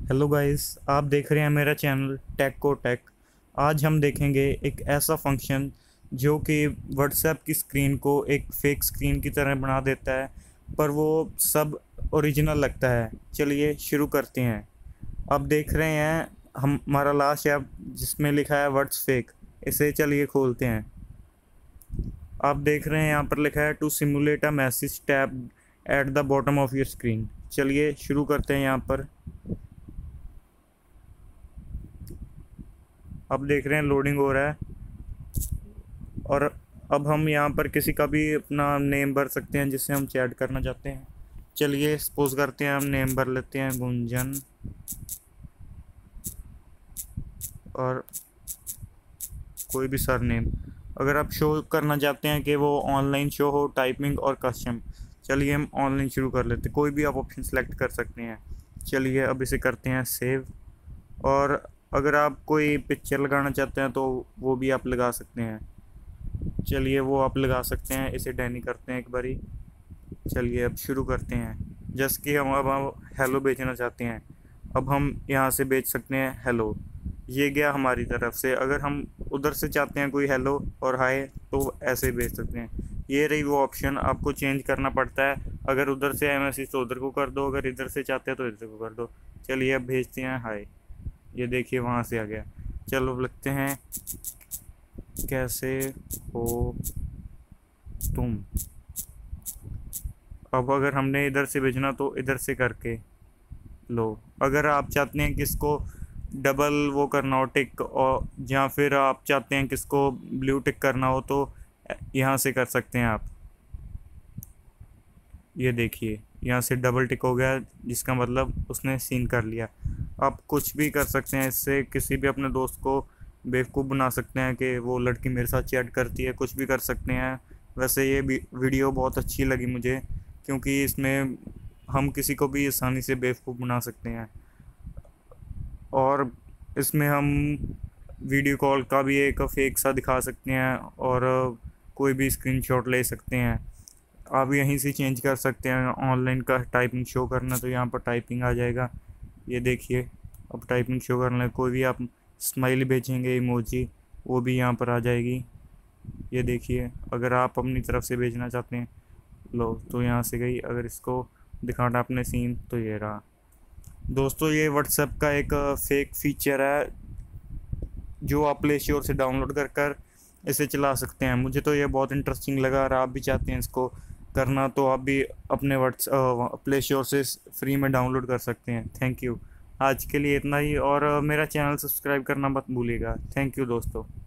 Hello guys, आप देख रहे हैं मेरा चैनल टेक को टेक। आज हम देखेंगे एक ऐसा फंक्शन जो कि व्हाट्सएप की स्क्रीन को एक फेक स्क्रीन की तरह बना देता है, पर वो सब ओरिजिनल लगता है। चलिए शुरू करते हैं। अब देख रहे हैं हम हमारा लास्ट ऐप जिसमें लिखा है व्हाट्स फेक। इसे चलिए खोलते हैं। आप देख रहे हैं यहाँ पर लिखा है to simulate a message tab at the bottom of your screen. चलिए शुरू करते हैं यहाँ पर। अब देख रहे हैं लोडिंग हो रहा है। और अब हम यहाँ पर किसी का भी अपना नेम भर सकते हैं जिससे हम चैट करना चाहते हैं। चलिए सपोज करते हैं हम नेम भर लेते हैं गुंजन, और कोई भी सर नेम। अगर आप शो करना चाहते हैं कि वो ऑनलाइन शो हो, टाइपिंग और कस्टम। चलिए हम ऑनलाइन शुरू कर लेते हैं। कोई भी आप ऑप्शन सेलेक्ट कर सकते हैं। चलिए अब इसे करते हैं सेव। और अगर आप कोई पिक्चर लगाना चाहते हैं तो वो भी आप लगा सकते हैं। चलिए वो आप लगा सकते हैं। इसे डैनी करते हैं एक बारी। चलिए अब शुरू करते हैं। जैसे कि हम हेलो बेचना चाहते हैं, अब हम यहाँ से बेच सकते हैं हेलो। ये गया हमारी तरफ से। अगर हम उधर से चाहते हैं कोई हेलो और हाय तो ऐसे बेच सकते हैं। ये रही वो ऑप्शन, आपको चेंज करना पड़ता है। अगर उधर से है मैसेज तो उधर को कर दो, अगर इधर से चाहते हैं तो इधर को कर दो। चलिए अब भेजते हैं हाय। ये देखिए वहाँ से आ गया। चलो अब लिखते हैं कैसे हो तुम। अब अगर हमने इधर से भेजना तो इधर से करके लो। अगर आप चाहते हैं किसको डबल वो करना हो टिक, और या फिर आप चाहते हैं किसको ब्लू टिक करना हो तो यहाँ से कर सकते हैं आप। ये देखिए यहाँ से डबल टिक हो गया, जिसका मतलब उसने सीन कर लिया। आप कुछ भी कर सकते हैं इससे। किसी भी अपने दोस्त को बेवकूफ़ बना सकते हैं कि वो लड़की मेरे साथ चैट करती है, कुछ भी कर सकते हैं। वैसे ये वीडियो बहुत अच्छी लगी मुझे, क्योंकि इसमें हम किसी को भी आसानी से बेवकूफ़ बना सकते हैं। और इसमें हम वीडियो कॉल का भी एक फेक सा दिखा सकते हैं, और कोई भी स्क्रीनशॉट ले सकते हैं। आप यहीं से चेंज कर सकते हैं। ऑनलाइन का टाइपिंग शो करना तो यहाँ पर टाइपिंग आ जाएगा। ये देखिए अब टाइपिंग शो करना, कोई भी आप स्माइल भेजेंगे इमोजी, वो भी यहाँ पर आ जाएगी। ये देखिए अगर आप अपनी तरफ से भेजना चाहते हैं लो तो यहाँ से गई। अगर इसको दिखाना अपने सीन तो ये रहा। दोस्तों ये व्हाट्सएप का एक फेक फीचर है जो आप प्ले स्टोर से डाउनलोड कर कर इसे चला सकते हैं। मुझे तो ये बहुत इंटरेस्टिंग लगा। और आप भी चाहते हैं इसको करना तो आप भी अपने प्ले स्टोर से फ्री में डाउनलोड कर सकते हैं। Thank you. आज के लिए इतना ही, और मेरा चैनल सब्सक्राइब करना मत भूलिएगा। थैंक यू दोस्तों।